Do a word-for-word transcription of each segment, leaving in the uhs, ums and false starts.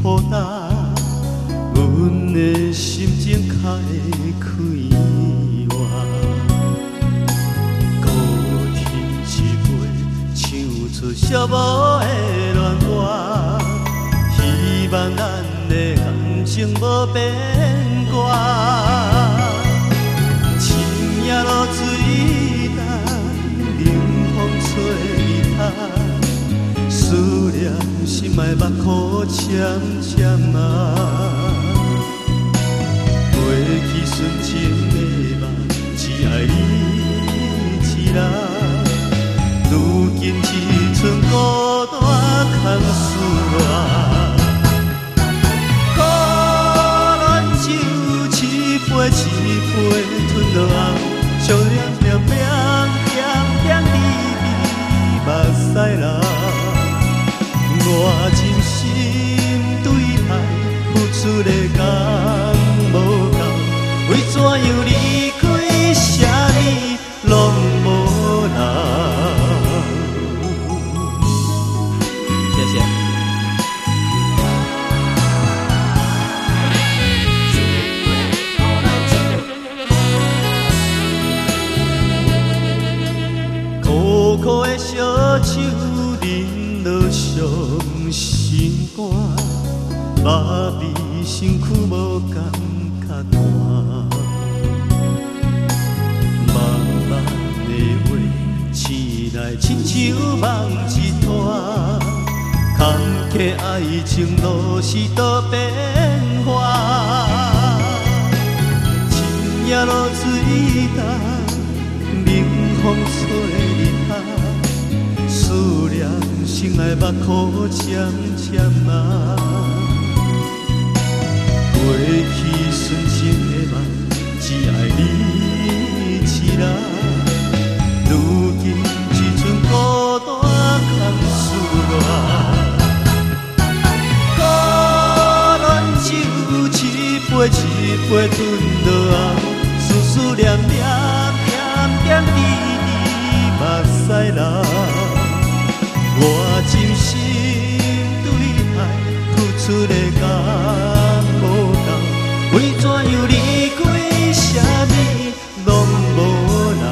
雨打，阮的心情较会开活。孤天一杯，唱出寂寞的恋歌，希望咱的感情无变卦。深夜露水重，冷风吹日头，思念心爱目眶渐渐啊。过去纯情的梦，只爱你一人。如今一寸孤单空思恋。苦恋酒一杯一杯吞落喉，想念念念念念你你目屎流。我真心对待，付出的感无够，为怎样离开，啥物拢无留。谢谢。苦苦的烧酒，饮落伤心肝，麻痹身躯无感觉寒。茫茫的话，醒来亲像梦一团，坎坷爱情路是多变化。深夜露水重，冷风吹日头，思念心爱目眶渐渐啊。过去纯情的梦，只爱你一人。如今一寸孤单空思恋。苦恋酒一杯一杯吞落喉，思思念念念念你你目屎流。我真心对待，付出的感无够，为怎样离开，啥物拢无留。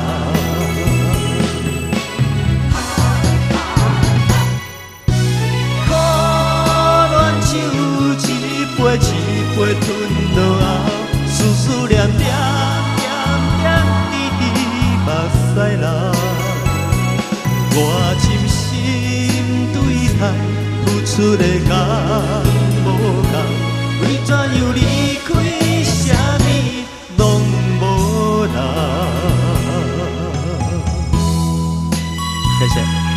苦恋酒一杯一杯吞落喉，思思念念念念你你目屎流。我真心对待，付出的感无够，为怎样离开，啥物拢无留。谢谢。